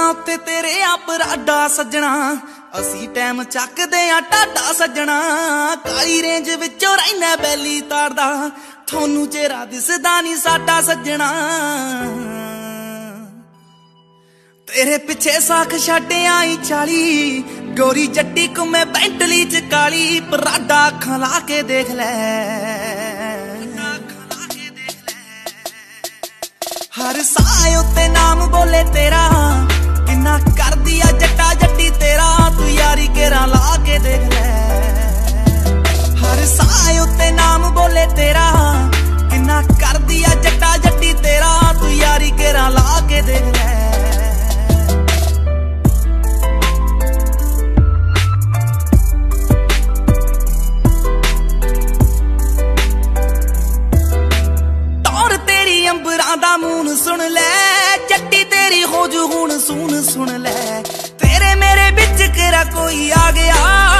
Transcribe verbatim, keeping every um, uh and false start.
उत्ते तेरे आप राडा सजना, असी टैम चकदे आ टाडा सजना। काली रेंज विचों रैना बैली तारदा, थोनू चेहरा दिसदा नी साडा सजना। तेरे पिछे साख छड्डे आई चाली, गोरी जट्टी घुमे बेंटली च काली। पराडा अखां ला के देख लै, हर साए उत्ते नाम बोले तेरा, किन्ना कर दिया जट्टा जट्टी तेरा। तू यारी केरा ला के देख लै, हर साए उत्ते नाम बोले तेरा, किन्ना कर दिया जट्टा जट्टी तेरा। तू यारी केरा ला के देख लै। अंबरां दा मून सुन लै, चट्टी तेरी हो जू हुण सून सुन लै। तेरे मेरे बिच केरा कोई आ गया,